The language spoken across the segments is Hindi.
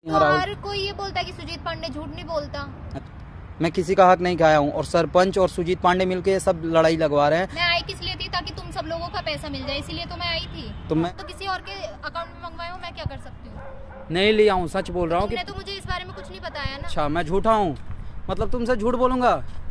तो हर कोई ये बोलता है कि सुजीत पांडे झूठ नहीं बोलता। मैं किसी का हक नहीं खाया हूँ और सरपंच और सुजीत पांडे मिलके ये सब लड़ाई लगवा रहे हैं। मैं आई किस लिए थी? ताकि तुम सब लोगों का पैसा मिल जाए, इसीलिए तो मैं आई थी। तो किसी और के अकाउंट में मंगवाए हो, मैं क्या कर सकती हूँ? नहीं लिया हूँ, सच बोल रहा हूँ। तुमने तो मुझे इस बारे में कुछ नहीं बताया ना। अच्छा, मैं झूठा हूँ? मतलब तुमसे झूठ बोलूंगा?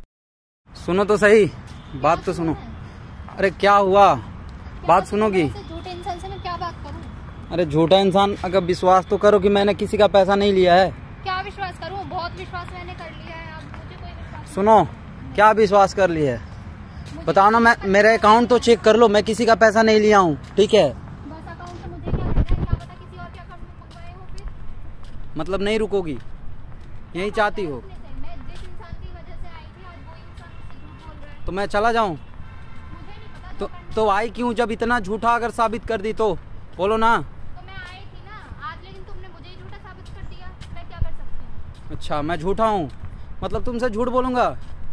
सुनो तो सही, बात तो सुनो। अरे क्या हुआ, बात सुनोगी? झूठे इंसान से मैं क्या बात करूँ? अरे झूठा इंसान, अगर विश्वास तो करो कि मैंने किसी का पैसा नहीं लिया है। क्या विश्वास करूँ? बहुत विश्वास मैंने कर लिया है, अब मुझे कोई विश्वास। सुनो, क्या विश्वास कर लिया है बताओ ना। मैं मेरे अकाउंट तो चेक कर लो, मैं किसी का पैसा नहीं लिया हूँ, ठीक है? बस अकाउंट से मुझे क्या करना है? क्या पता किसी और के अकाउंट में मंगवाए हो फिर। मतलब नहीं रुकोगी, यही चाहती हो? मैं जिस इंसान की वजह से आई थी, आज वो इंसान मुझसे झूठ बोल रहा है। तो मैं चला जाऊं? मुझे नहीं पता। तो आई क्यों? जब इतना झूठा अगर साबित कर दी तो बोलो ना। तो मैं आई थी ना आज, लेकिन तुमने मुझे ही झूठा साबित कर दिया, मैं क्या कर सकती हूँ? अच्छा, मैं झूठा हूँ? मतलब तुमसे झूठ बोलूंगा?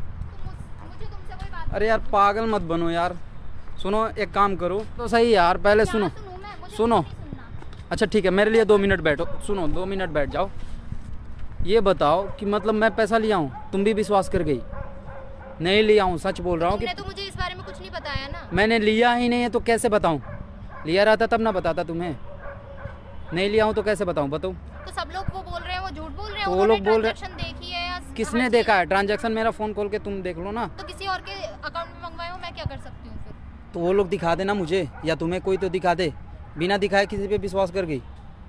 मुझे तुमसे कोई बात। अरे यार पागल मत बनो यार। सुनो, एक काम करो तो सही यार, पहले सुनो। सुनो, अच्छा ठीक है, मेरे लिए 2 मिनट बैठो। सुनो, 2 मिनट बैठ जाओ। ये बताओ कि मतलब मैं पैसा लिया हूँ, तुम भी विश्वास कर गई? नहीं लिया हूँ, सच बोल रहा हूँ। तुमने तो मुझे इस बारे में कुछ नहीं बताया ना। मैंने लिया ही नहीं है तो कैसे बताऊँ? लिया रहता तब ना बताता तुम्हें। नहीं लिया हूँ तो कैसे बताऊँ? बताओ। तो सब लोग वो बोल रहे हैं, वो झूठ बोल रहे हैं। तो वो लोग बोल रहे हैं देखी है या किसने देखा है? ट्रांजैक्शन मेरा फोन खोल के तुम देख लो ना। तो किसी और के अकाउंट में मंगवाए हो, मैं क्या कर सकती हूँ फिर? तो वो लोग दिखा देना मुझे, या तुम्हें कोई तो दिखा दे। बिना दिखाए किसी पे विश्वास कर गई?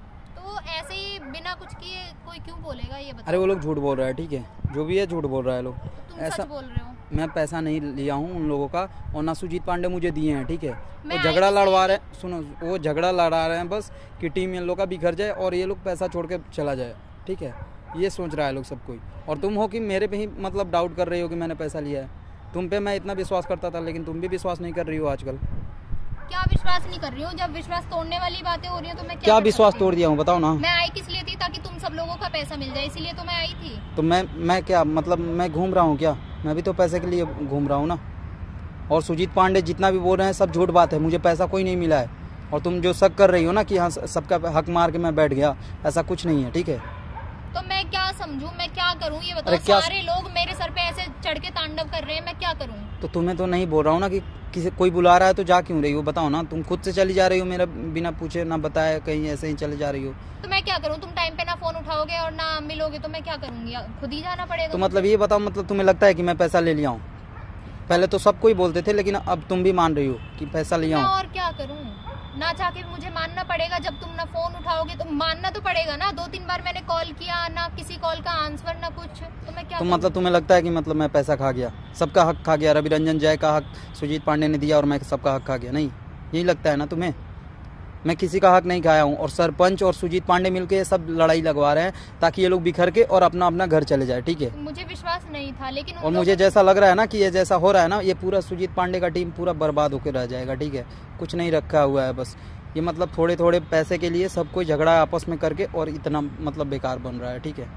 तो ऐसे ही बिना कुछ किए कोई क्यों बोलेगा, ये बताओ। अरे वो लोग झूठ बोल रहा है, ठीक है, जो भी है झूठ बोल रहा है लोग। तुम ऐसा सच बोल रहे हो? मैं पैसा नहीं लिया हूँ उन लोगों का, और ना सुजीत पांडे मुझे दिए हैं, ठीक है? वो मैं झगड़ा लड़वा रहे हैं। सुनो, वो झगड़ा लड़ा रहे हैं बस कि टीम इन लोग का बिखर जाए और ये लोग पैसा छोड़ के चला जाए, ठीक है? ये सोच रहा है लोग सब कोई। और तुम हो कि मेरे पे ही मतलब डाउट कर रही हो कि मैंने पैसा लिया है। तुम पे मैं इतना विश्वास करता था, लेकिन तुम भी विश्वास नहीं कर रही हो आजकल। क्या विश्वास नहीं कर रही हूँ? जब विश्वास तोड़ने वाली बातें हो रही हैं तो मैं क्या विश्वास तोड़ दिया हूँ बताओ ना। मैं आई किस लिए थी? ताकि तुम सब लोगों का पैसा मिल जाए, इसीलिए तो मैं आई थी। तो मैं क्या मतलब मैं घूम रहा हूँ क्या? मैं भी तो पैसे के लिए घूम रहा हूँ ना। और सुजीत पांडे जितना भी बोल रहे हैं सब झूठ बात है, मुझे पैसा कोई नहीं मिला है। और तुम जो शक कर रही हो ना कि हाँ सबका हक मार के मैं बैठ गया, ऐसा कुछ नहीं है, ठीक है? तो मैं क्या समझूं, मैं क्या करूं ये बताओ? सारे लोग मेरे सर पे ऐसे चढ़ के तांडव कर रहे हैं, मैं क्या करूं? तो तुम्हें तो नहीं बोल रहा हूँ ना कि किसी कोई बुला रहा है तो जा क्यों रही हो बताओ ना। तुम खुद से चली जा रही हो, मेरा बिना पूछे ना बताए, कहीं ऐसे ही चले जा रही हो। तो मैं क्या करूं? तुम टाइम पे ना फोन उठाओगे और ना मिलोगे तो मैं क्या करूंगी? खुद ही जाना पड़ेगा। तो मतलब ये बताओ, मतलब तुम्हें लगता है कि मैं पैसा ले लिया हूँ? पहले तो सब कोई बोलते थे, लेकिन अब तुम भी मान रही हो कि पैसा लिया हूँ। और क्या करूं? ना चाह के मुझे मानना पड़ेगा। जब तुम ना फोन उठाओगे तो मानना तो पड़ेगा ना। 2-3 बार मैंने कॉल किया, ना किसी कॉल का आंसर ना कुछ, तो मैं क्या तो मतलब तुम्हें लगता है कि मतलब मैं पैसा खा गया, सबका हक खा गया? रवि रंजन जय का हक सुजीत पांडे ने दिया और मैं सबका हक खा गया? नहीं, यही लगता है ना तुम्हें? मैं किसी का हक नहीं खाया हूँ और सरपंच और सुजीत पांडे मिलके ये सब लड़ाई लगवा रहे हैं ताकि ये लोग बिखर के और अपना अपना घर चले जाए, ठीक है? मुझे विश्वास नहीं था, लेकिन और मुझे जैसा लग रहा है ना कि ये जैसा हो रहा है ना, ये पूरा सुजीत पांडे का टीम पूरा बर्बाद होकर रह जाएगा, ठीक है? कुछ नहीं रखा हुआ है, बस ये मतलब थोड़े थोड़े पैसे के लिए सब कोई झगड़ा आपस में करके और इतना मतलब बेकार बन रहा है, ठीक है?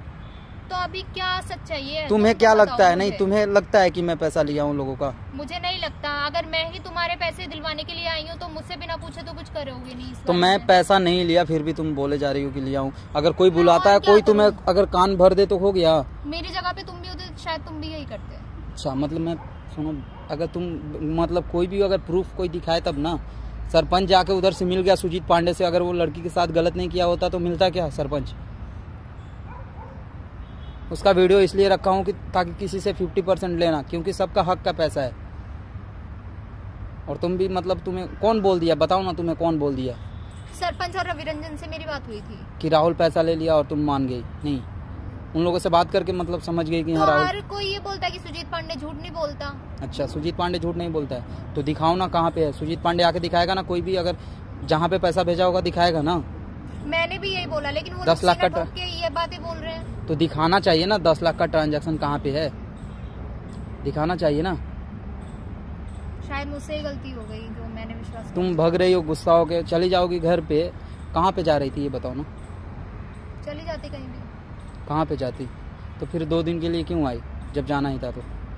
तो अभी क्या सच्चाई है? तुम्हें क्या लगता है? नहीं, तुम्हें लगता है कि मैं पैसा लिया हूँ लोगों का? मुझे नहीं लगता। अगर मैं ही तुम्हारे पैसे दिलवाने के लिए आई हूँ तो मुझसे बिना पूछे तो कुछ करोगे नहीं। तो मैं पैसा नहीं लिया, फिर भी तुम बोले जा रही हो कि लिया हूँ। अगर कोई बुलाता है, कोई तुम्हें अगर कान भर दे तो हो गया। मेरी जगह पे तुम भी होते शायद तुम भी यही करते। अच्छा, मतलब मैं सुनो, अगर तुम मतलब कोई भी अगर प्रूफ कोई दिखाए तब ना। सरपंच जाके उधर से मिल गया सुजीत पांडे से, अगर वो लड़की के साथ गलत नहीं किया होता तो मिलता क्या सरपंच? उसका वीडियो इसलिए रखा हूँ कि ताकि किसी से 50% लेना, क्योंकि सबका हक का पैसा है। और तुम भी मतलब तुम्हें कौन बोल दिया बताओ ना, तुम्हें कौन बोल दिया? सरपंच और रवि रंजन से मेरी बात हुई थी कि राहुल पैसा ले लिया और तुम मान गई? नहीं, उन लोगों से बात करके मतलब समझ गई कि हाँ राहुल। हर कोई ये बोलता है कि सुजीत पांडे झूठ नहीं बोलता। अच्छा, सुजीत पांडे झूठ नहीं बोलता है तो दिखाओ ना कहाँ पे है। सुजीत पांडे आके दिखाएगा ना, कोई भी अगर जहाँ पे पैसा भेजा होगा दिखाएगा ना। मैंने भी यही बोला, लेकिन वो 10 लाख का ये बातें बोल रहे हैं। तो दिखाना चाहिए ना 10 लाख का ट्रांजैक्शन कहाँ पे है, दिखाना चाहिए ना। शायद मुझसे ही गलती हो गई जो मैंने विश्वास। तुम भग रही हो, गुस्सा हो के चली जाओगी घर पे। कहाँ पे जा रही थी ये बताओ ना? चली जाती कहीं भी। कहाँ पे जाती? तो फिर 2 दिन के लिए क्यों आई जब जाना ही था?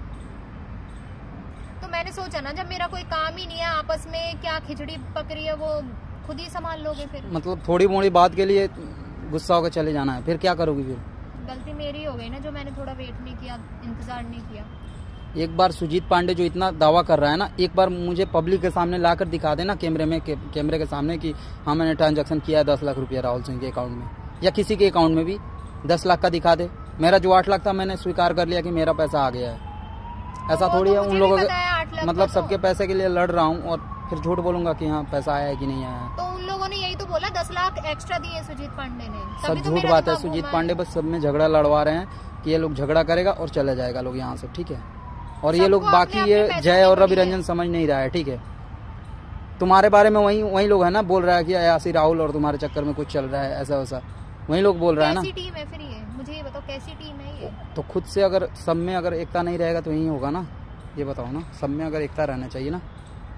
तो मैंने सोचा ना जब मेरा कोई काम ही नहीं है, आपस में क्या खिचड़ी पक रही है वो खुद ही संभाल लोगे फिर। मतलब थोड़ी मोड़ी बात के लिए गुस्सा होकर चले जाना है, फिर क्या करोगी फिर? गलती मेरी हो गई ना, जो मैंने थोड़ा वेट नहीं किया, इंतजार नहीं किया। एक बार सुजीत पांडे जो इतना दावा कर रहा है ना, एक बार मुझे पब्लिक के सामने लाकर दिखा देना कैमरे के सामने कि हाँ मैंने ट्रांजैक्शन किया है 10 लाख रुपया राहुल सिंह के अकाउंट में, या किसी के अकाउंट में भी 10 लाख का दिखा दे। मेरा जो 8 लाख था मैंने स्वीकार कर लिया कि मेरा पैसा आ गया है। ऐसा थोड़ी है उन लोगों के, मतलब सबके पैसे के लिए लड़ रहा हूँ और फिर झूठ बोलूंगा कि हाँ पैसा आया है कि नहीं आया है। तो उन लोगों ने यही तो बोला 10 लाख एक्स्ट्रा दिए सुजीत पांडे ने। सब झूठ बात है। सुजीत पांडे बस सब में झगड़ा लड़वा रहे हैं कि ये लोग झगड़ा करेगा और चले जाएगा लोग यहाँ से, ठीक है। और ये लोग बाकी ये जय और रवि रंजन समझ नहीं रहा है, ठीक है। तुम्हारे बारे में वही लोग है ना बोल रहा है कि यासी राहुल और तुम्हारे चक्कर में कुछ चल रहा है ऐसा वैसा, वही लोग बोल रहा है ना। कैसी टीम है फिर ये, मुझे ये बताओ कैसी टीम है ये? तो खुद से अगर सब में अगर एकता नहीं रहेगा तो यही होगा ना, ये बताओ ना। सब में अगर एकता रहना चाहिए ना।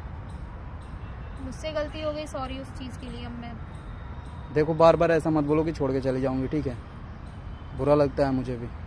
मुझसे गलती हो गई, सॉरी उस चीज के लिए। अब मैं देखो बार बार ऐसा मत बोलो कि छोड़ के चली जाऊंगी, ठीक है। बुरा लगता है मुझे भी।